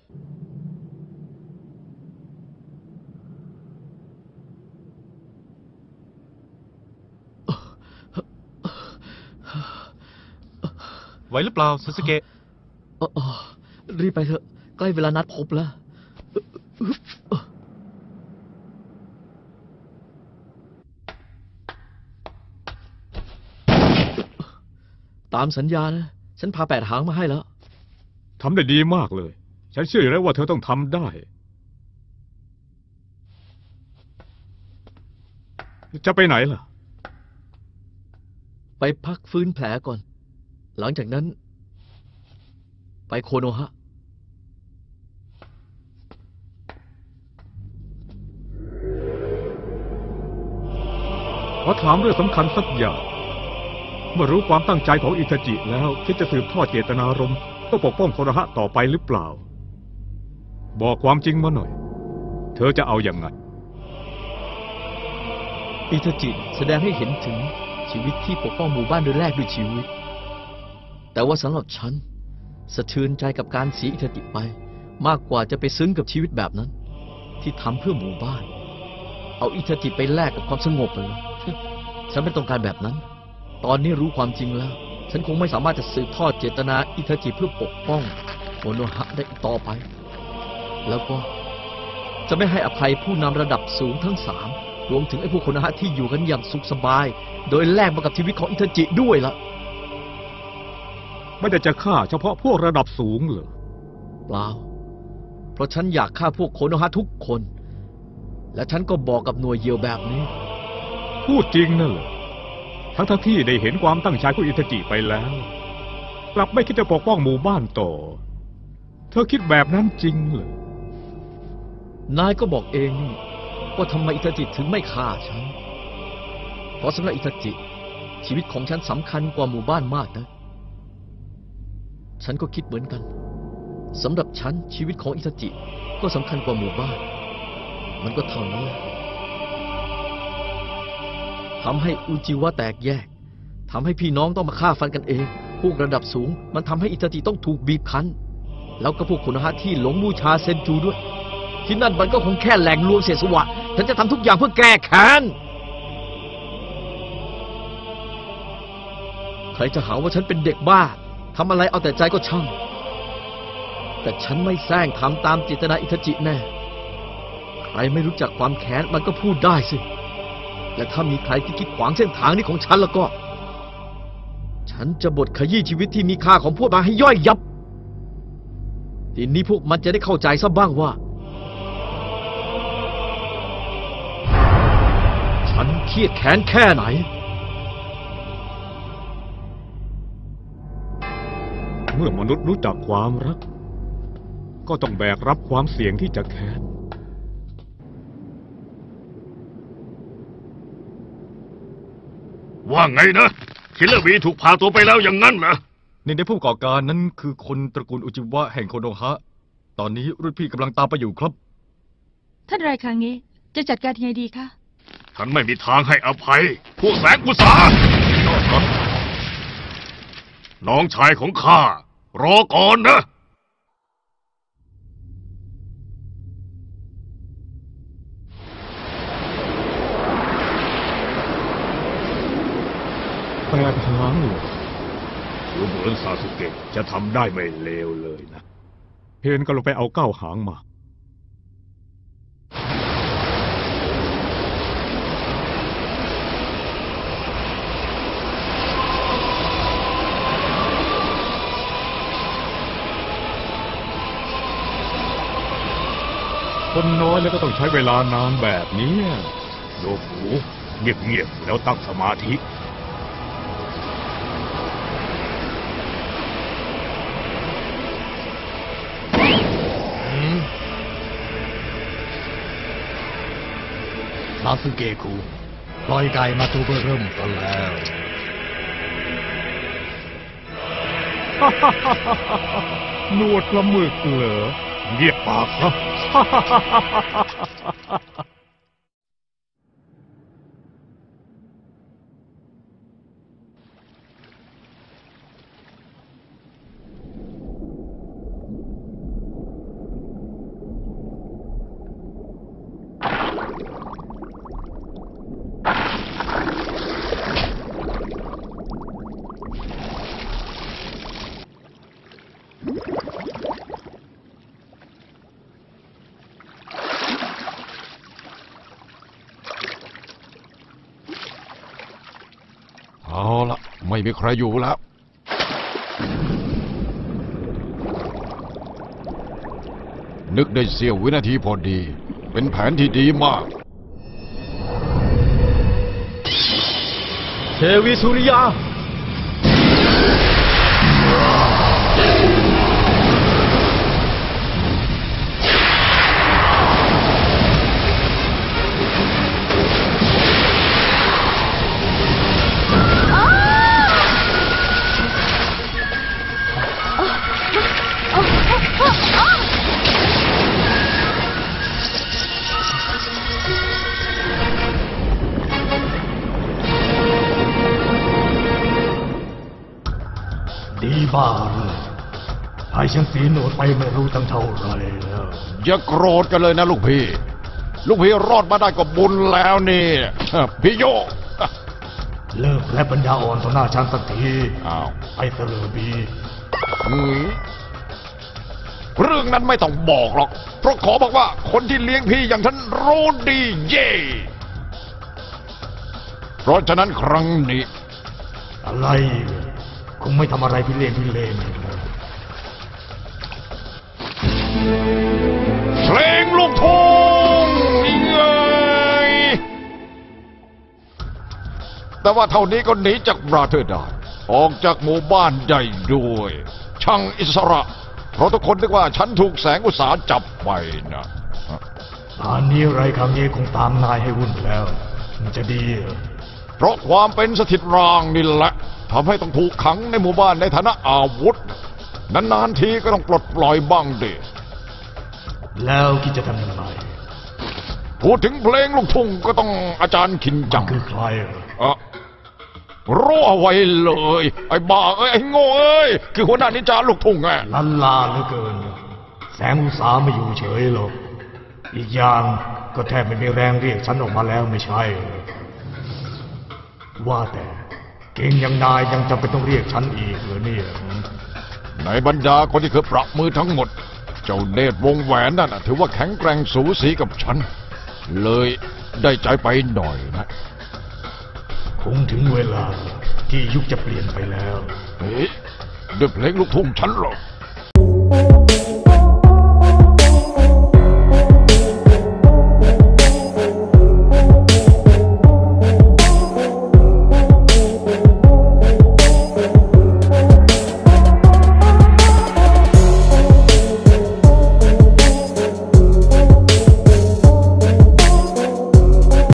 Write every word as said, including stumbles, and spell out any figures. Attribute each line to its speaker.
Speaker 1: ไหวหรือเปล่าซาสึเกะ
Speaker 2: รีบไปเถอะใกล้เวลานัดพบแล้วตามสัญญานะฉันพาแปดหางมาให้แล้ว
Speaker 3: ทำได้ดีมากเลยฉันเชื่ออยู่แล้วว่าเธอต้องทำได้จะไปไหนล่ะ
Speaker 2: ไปพักฟื้นแผลก่อน หลังจากนั้นไปโคโนฮะ
Speaker 3: ขอถามเรื่องสำคัญสักอย่างเมื่อรู้ความตั้งใจของอิทาจิแล้วคิดจะสืบทอดเจตนารมณ์ต้องปกป้องโคโนฮะต่อไปหรือเปล่าบอกความจริงมาหน่อยเธอจะเอาอย่างไง
Speaker 2: อิทาจิแสดงให้เห็นถึงชีวิตที่ปกป้องหมู่บ้านโดยแลกด้วยชีวิตแต่ว่าสำหรับฉันสะเทือนใจกับการเสียอิทาจิไปมากกว่าจะไปซึ้งกับชีวิตแบบนั้นที่ทำเพื่อหมู่บ้านเอาอิทาจิไปแลกกับความสงบเลยฉันไม่ต้องการแบบนั้นตอนนี้รู้ความจริงแล้วฉันคงไม่สามารถจะสืบทอดเจตนาอิทาจิเพื่อปกป้องโคโนฮะได้อีกต่อไปแล้วก็จะไม่ให้อภัยผู้นำระดับสูงทั้งสามรวมถึงไอ้พวกโคโนฮะที่อยู่กันอย่างสุขสบายโดยแลกมากับชีวิตของอิทาจิด้วยล่ะ
Speaker 3: ไม่ได้จะฆ่าเฉพาะพวกระดับสูงเหรอ
Speaker 2: เปล่าเพราะฉันอยากฆ่าพวกโคโนฮะทุกคนและฉันก็บอกกับหน่วยเหยี่ยวแบบนี้
Speaker 3: พูดจริงนั่นเหรอทั้งทั้งที่ได้เห็นความตั้งใจของอิทาจิไปแล้วกลับไม่คิดจะปกป้องหมู่บ้านต่อเธอคิดแบบนั้นจริงเหรอน
Speaker 2: ายก็บอกเองนี่ว่าทำไมอิทาจิถึงไม่ฆ่าฉันเพราะสำหรับอิทาจิชีวิตของฉันสำคัญกว่าหมู่บ้านมากนะฉันก็คิดเหมือนกันสำหรับฉันชีวิตของอิทาจิก็สำคัญกว่าหมู่บ้านมันก็เท่านั้นแหละทำให้อุจิวะแตกแยกทำให้พี่น้องต้องมาฆ่าฟันกันเองพวกระดับสูงมันทำให้อิทาจิต้องถูกบีบคั้นแล้วก็พวกโคโนฮะที่หลงบูชาเซนจูด้วยที่นั่นมันก็คงแค่แหล่งรวมเศษสวะฉันจะทำทุกอย่างเพื่อแก้แค้นใครจะหาว่าฉันเป็นเด็กบ้าทำอะไรเอาแต่ใจก็ช่างแต่ฉันไม่แซงทำตามเจตนาอิทาจิแน่ใครไม่รู้จักความแค้นมันก็พูดได้สิและถ้ามีใครที่คิดขวางเส้นทางนี้ของฉันแล้วก็ฉันจะบดขยี้ชีวิตที่มีค่าของพวกมันให้ย่อยยับทีนี้พวกมันจะได้เข้าใจซะบ้างว่าฉันเครียดแค้นแค่ไหน
Speaker 3: เมื่อมนุษย์รู้จักความรักก็ต้องแบกรับความเสี่ยงที่จะแค้น
Speaker 4: ว่าไงนะคิลเลอร์บีถูกพาตัวไปแล้วอย่างนั้นเหรอ
Speaker 1: หนึ่งในผู้ก่อการนั้นคือคนตระกูลอุจิวะแห่งโคโนฮะตอนนี้รุ่นพี่กำลังตามไปอยู่ครับ
Speaker 5: ท่านไรครั้งนี้จะจัดการยังไงดีคะ
Speaker 4: ท่านไม่มีทางให้อภัยพวกแสงอุตสาน้องชายของข้ารอก่อนนะ
Speaker 3: แปดหางเหรอ
Speaker 4: ดูเหมือนซาสึเกะจะทำได้ไม่เลวเลยนะ
Speaker 3: เพนก็ลงไปเอาเก้าหางมาคนน้อยแล้วก็ต้องใช้เวลานานแบบนี้
Speaker 4: โยกหูเงียบๆแล้วตั้งสมาธิ
Speaker 6: ซาสึเกะคุปล่อยไก่มาตัวเริ่มกันแล้ว
Speaker 3: หนวดปลาหมึกเหรอ
Speaker 4: เงียบปากครับ
Speaker 7: ไม่มีใครอยู่แล้ว นึกได้เสี้ยววินาทีพอดี เป็นแผนที่ดีมาก
Speaker 2: เทวีสุริยา
Speaker 6: ดีบ้าเลยให้ฉันเสียหนวดไปไม่รู้ตั้งเท่าไหรแล้ว
Speaker 7: อย่าโกรธกันเลยนะลูกพี่ ลูกพี่รอดมาได้ก็บุญแล้วนี่ พี่โย
Speaker 6: เลิกและปัญญาอ่อนต่อหน้าฉันสักที
Speaker 7: อ้าว
Speaker 6: ไอ้เสลอบี
Speaker 7: หืมเรื่องนั้นไม่ต้องบอกหรอก เพราะขอบอกว่าคนที่เลี้ยงพี่อย่างฉันรู้ดีเย่เพราะฉะนั้นครั้งนี้
Speaker 6: อะไรเนี่ยคงไม่ทำอะไรพิเรนพิเรนอีกแล้ว
Speaker 7: เพลงลูกทุ่งเงยแต่ว่าเท่านี้ก็หนีจากบราเธอร์ได้ออกจากหมู่บ้านได้ด้วย ช่างอิสระ เพราะทุกคนนึกว่าฉันถูกแสงอุตสาหจับไปนะ
Speaker 6: ป่านนี้ไรครั้งนี้คงตามนายให้วุ่นแล้ว มันจะดีเหรอ
Speaker 7: เพราะความเป็นสถิตรางนี่แหละทำให้ต้องถูกขังในหมู่บ้านในฐานะอาวุธ นานๆทีก็ต้องปลดปล่อยบ้างดิ
Speaker 6: แล้วคิดจะทำยังไง
Speaker 7: พูดถึงเพลงลูกทุ่งก็ต้องอาจารย์ขินจัง
Speaker 6: คือใครเหรอ
Speaker 7: เอ่อรู้เอาไว้เลย ไอ้บ้าเอ้ยไอ้โง่เอ้ยคือหัวหน้านินจาลูกทุ่งไง
Speaker 6: ลันลาเหลือเกิน แสงอุตสาห์ไม่อยู่เฉยหรอกอีกอย่างก็แทบไม่มีแรงเรียกฉันออกมาแล้วไม่ใช่เหรอว่าแต่เก่งอย่างนายยังจำเป็นต้องเรียกฉันอีกเหรอเนี่ย
Speaker 7: ในบรรดาคนที่เคยปรับมือทั้งหมด เจ้าเนตรวงแหวนนั่นน่ะถือว่าแข็งแกร่งสูสีกับฉัน เลยได้ใจไปหน่อยนะ
Speaker 6: คงถึงเวลาที่ยุคจะเปลี่ยนไปแล้ว
Speaker 7: เฮ้ยด้วยเพลงลูกทุ่งฉันหรอก